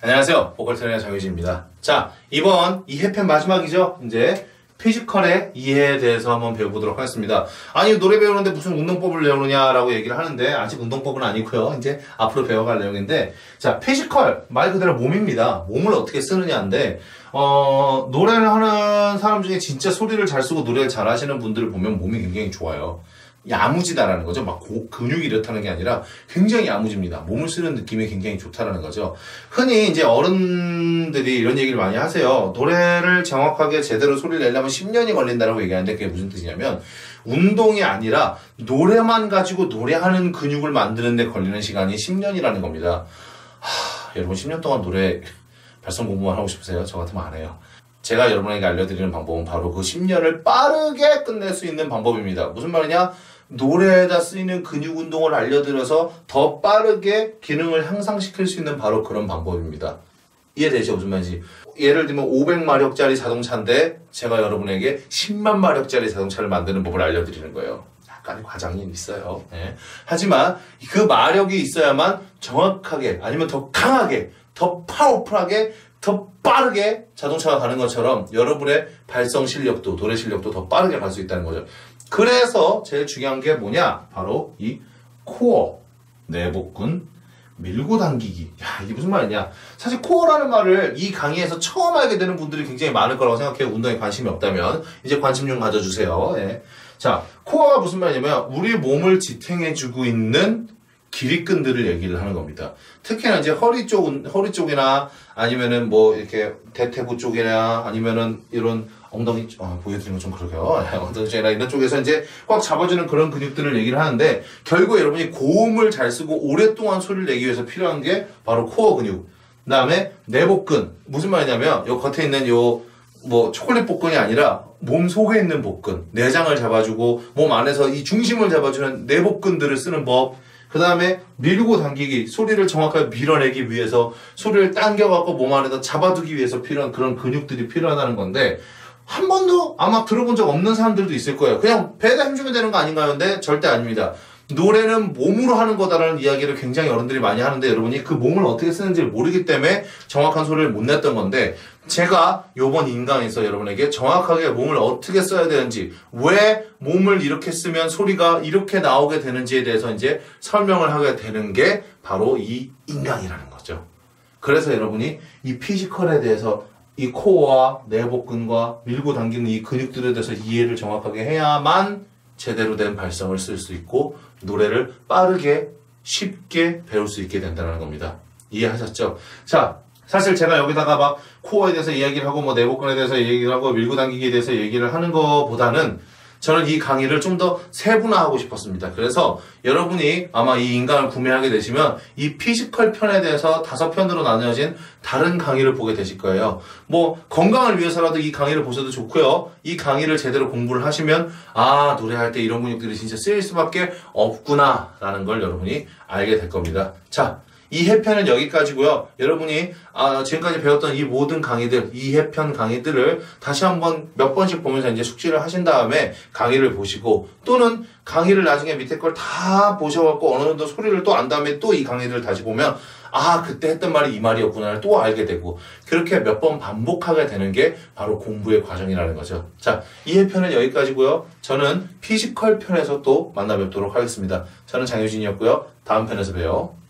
안녕하세요. 보컬 트레이너 장유진입니다. 자, 이번 2회편 마지막이죠. 이제 피지컬의 이해에 대해서 한번 배워보도록 하겠습니다. 아니, 노래 배우는데 무슨 운동법을 배우느냐라고 얘기를 하는데 아직 운동법은 아니고요. 이제 앞으로 배워갈 내용인데, 자, 피지컬 말 그대로 몸입니다. 몸을 어떻게 쓰느냐인데, 노래를 하는 사람 중에 진짜 소리를 잘 쓰고 노래를 잘 하시는 분들을 보면 몸이 굉장히 좋아요. 야무지다라는 거죠. 막 근육이 이렇다는 게 아니라 굉장히 야무집니다. 몸을 쓰는 느낌이 굉장히 좋다라는 거죠. 흔히 이제 어른들이 이런 얘기를 많이 하세요. 노래를 정확하게 제대로 소리를 내려면 10년이 걸린다라고 얘기하는데 그게 무슨 뜻이냐면 운동이 아니라 노래만 가지고 노래하는 근육을 만드는 데 걸리는 시간이 10년이라는 겁니다. 여러분 10년 동안 노래 발성 공부만 하고 싶으세요? 저 같으면 안 해요. 제가 여러분에게 알려드리는 방법은 바로 그 10년을 빠르게 끝낼 수 있는 방법입니다. 무슨 말이냐? 노래에다 쓰이는 근육 운동을 알려드려서 더 빠르게 기능을 향상시킬 수 있는 바로 그런 방법입니다. 이해되죠? 무슨 말인지. 예를 들면 500마력짜리 자동차인데 제가 여러분에게 10만 마력짜리 자동차를 만드는 법을 알려드리는 거예요. 약간의 과장이 있어요. 네. 하지만 그 마력이 있어야만 정확하게 아니면 더 강하게 더 파워풀하게 더 빠르게 자동차가 가는 것처럼 여러분의 발성 실력도 노래 실력도 더 빠르게 갈 수 있다는 거죠. 그래서 제일 중요한 게 뭐냐? 바로 이 코어, 내복근, 밀고 당기기. 야, 이게 무슨 말이냐? 사실 코어라는 말을 이 강의에서 처음 알게 되는 분들이 굉장히 많을 거라고 생각해요. 운동에 관심이 없다면 이제 관심 좀 가져주세요. 예. 자, 코어가 무슨 말이냐면 우리 몸을 지탱해주고 있는 기립근들을 얘기를 하는 겁니다. 특히나 이제 허리 쪽이나 아니면은 뭐 이렇게 대퇴부 쪽이나 아니면은 이런 엉덩이 보여드리는 건 좀 그러게요. 엉덩이 쪽이나 이런 쪽에서 이제 꽉 잡아주는 그런 근육들을 얘기를 하는데 결국 여러분이 고음을 잘 쓰고 오랫동안 소리를 내기 위해서 필요한 게 바로 코어 근육. 그다음에 내복근. 무슨 말이냐면 요 겉에 있는 요 뭐 초콜릿 복근이 아니라 몸 속에 있는 복근. 내장을 잡아주고 몸 안에서 이 중심을 잡아주는 내복근들을 쓰는 법. 그 다음에 밀고 당기기, 소리를 정확하게 밀어내기 위해서 소리를 당겨갖고 몸 안에다 잡아두기 위해서 필요한 그런 근육들이 필요하다는 건데 한 번도 아마 들어본 적 없는 사람들도 있을 거예요. 그냥 배에다 힘주면 되는 거 아닌가요? 근데 절대 아닙니다. 노래는 몸으로 하는 거다라는 이야기를 굉장히 어른들이 많이 하는데 여러분이 그 몸을 어떻게 쓰는지를 모르기 때문에 정확한 소리를 못 냈던 건데 제가 요번 인강에서 여러분에게 정확하게 몸을 어떻게 써야 되는지 왜 몸을 이렇게 쓰면 소리가 이렇게 나오게 되는지에 대해서 이제 설명을 하게 되는 게 바로 이 인강이라는 거죠. 그래서 여러분이 이 피지컬에 대해서 이 코어와 내복근과 밀고 당기는 이 근육들에 대해서 이해를 정확하게 해야만 제대로 된 발성을 쓸 수 있고 노래를 빠르게 쉽게 배울 수 있게 된다는 겁니다. 이해하셨죠? 자, 사실 제가 여기다가 막 코어에 대해서 이야기를 하고 뭐 내복근에 대해서 얘기를 하고 밀고 당기기에 대해서 얘기를 하는 것보다는 저는 이 강의를 좀 더 세분화하고 싶었습니다. 그래서 여러분이 아마 이 인강을 구매하게 되시면 이 피지컬 편에 대해서 5편으로 나뉘어진 다른 강의를 보게 되실 거예요. 뭐 건강을 위해서라도 이 강의를 보셔도 좋고요. 이 강의를 제대로 공부를 하시면 아, 노래할 때 이런 근육들이 진짜 쓰일 수밖에 없구나 라는 걸 여러분이 알게 될 겁니다. 자, 2회편은 여기까지고요. 여러분이 지금까지 배웠던 이 모든 강의들, 2회편 강의들을 다시 한번 몇 번씩 보면서 이제 숙지를 하신 다음에 강의를 보시고 또는 강의를 나중에 밑에 걸 다 보셔갖고 어느 정도 소리를 또 안 다음에 또 이 강의들을 다시 보면 아, 그때 했던 말이 이 말이었구나를 또 알게 되고 그렇게 몇 번 반복하게 되는 게 바로 공부의 과정이라는 거죠. 자, 2회편은 여기까지고요. 저는 피지컬 편에서 또 만나 뵙도록 하겠습니다. 저는 장유진이었고요. 다음 편에서 봬요.